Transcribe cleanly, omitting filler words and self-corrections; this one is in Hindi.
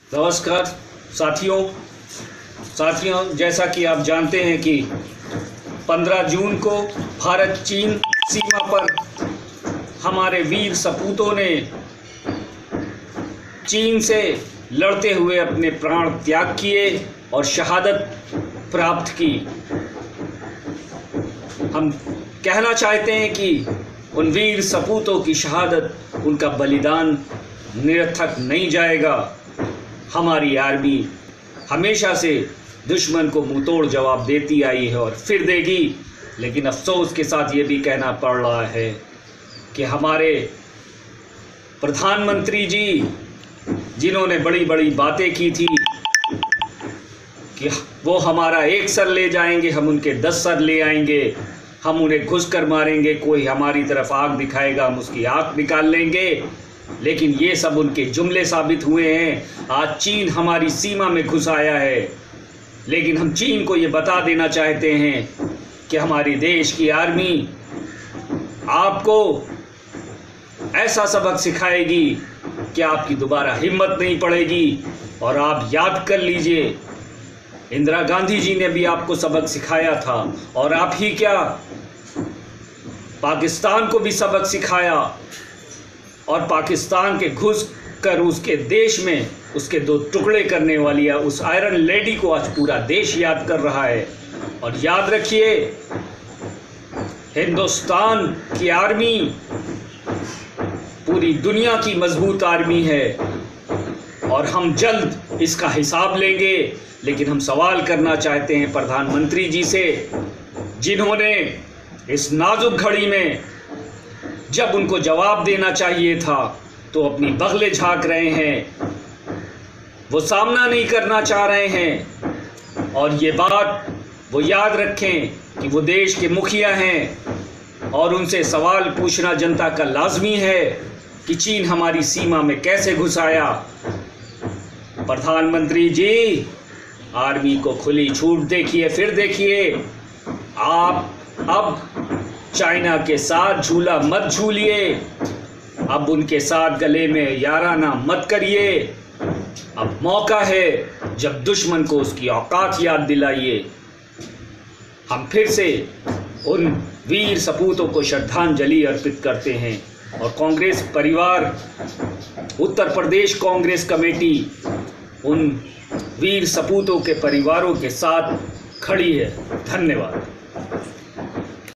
नमस्कार साथियों, जैसा कि आप जानते हैं कि 15 जून को भारत चीन सीमा पर हमारे वीर सपूतों ने चीन से लड़ते हुए अपने प्राण त्याग किए और शहादत प्राप्त की। हम कहना चाहते हैं कि उन वीर सपूतों की शहादत, उनका बलिदान निरर्थक नहीं जाएगा। हमारी आर्मी हमेशा से दुश्मन को मुंहतोड़ जवाब देती आई है और फिर देगी, लेकिन अफसोस के साथ ये भी कहना पड़ रहा है कि हमारे प्रधानमंत्री जी, जिन्होंने बड़ी बड़ी बातें की थी कि वो हमारा एक सर ले जाएंगे, हम उनके 10 सर ले आएंगे, हम उन्हें घुस कर मारेंगे, कोई हमारी तरफ आग दिखाएगा हम उसकी आग निकाल लेंगे, लेकिन ये सब उनके जुमले साबित हुए हैं। आज चीन हमारी सीमा में घुस आया है, लेकिन हम चीन को ये बता देना चाहते हैं कि हमारी देश की आर्मी आपको ऐसा सबक सिखाएगी कि आपकी दोबारा हिम्मत नहीं पड़ेगी। और आप याद कर लीजिए, इंदिरा गांधी जी ने भी आपको सबक सिखाया था, और आप ही क्या, पाकिस्तान को भी सबक सिखाया, और पाकिस्तान के घुस कर उसके देश में उसके 2 टुकड़े करने वाली उस आयरन लेडी को आज पूरा देश याद कर रहा है। और याद रखिए, हिंदुस्तान की आर्मी पूरी दुनिया की मजबूत आर्मी है और हम जल्द इसका हिसाब लेंगे। लेकिन हम सवाल करना चाहते हैं प्रधानमंत्री जी से, जिन्होंने इस नाजुक घड़ी में जब उनको जवाब देना चाहिए था तो अपनी बगले झांक रहे हैं, वो सामना नहीं करना चाह रहे हैं। और ये बात वो याद रखें कि वो देश के मुखिया हैं और उनसे सवाल पूछना जनता का लाजमी है कि चीन हमारी सीमा में कैसे घुस आया। प्रधानमंत्री जी, आर्मी को खुली छूट देखिए, फिर देखिए, आप अब चाइना के साथ झूला मत झूलिए, अब उनके साथ गले में याराना मत करिए। अब मौका है जब दुश्मन को उसकी औकात याद दिलाइए। हम फिर से उन वीर सपूतों को श्रद्धांजलि अर्पित करते हैं और कांग्रेस परिवार, उत्तर प्रदेश कांग्रेस कमेटी उन वीर सपूतों के परिवारों के साथ खड़ी है। धन्यवाद।